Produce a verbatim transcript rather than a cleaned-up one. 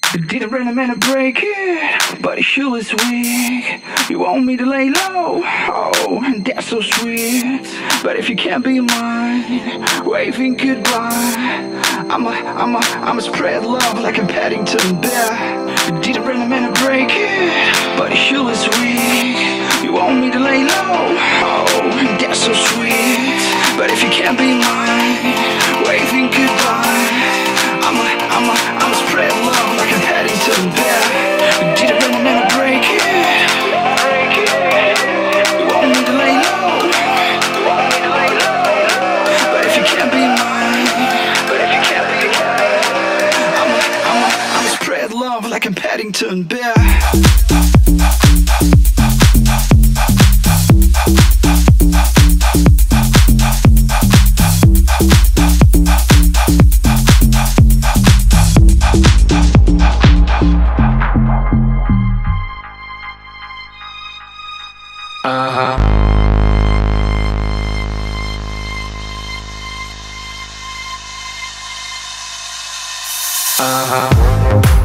Didn't really mean to break it, but it sure is weak. You want me to lay low, oh, and that's so sweet. But if you can't be mine, waving goodbye, I'ma, I'ma, I'ma spread love like a Paddington Bear. Didn't really mean to break it, but it sure is weak. You want me to lay low, oh, and that's so sweet. But if you can't be mine, waving goodbye, I'ma, I'ma, I'ma spread love like a Paddington Bear. Didn't really mean to break it, break it. You want me to lay low, you want me to lay low. But if you can't be mine, but if you can't be mine, I'ma, I'ma, I'ma spread love like a Paddington Bear. Uh-huh. Uh-huh.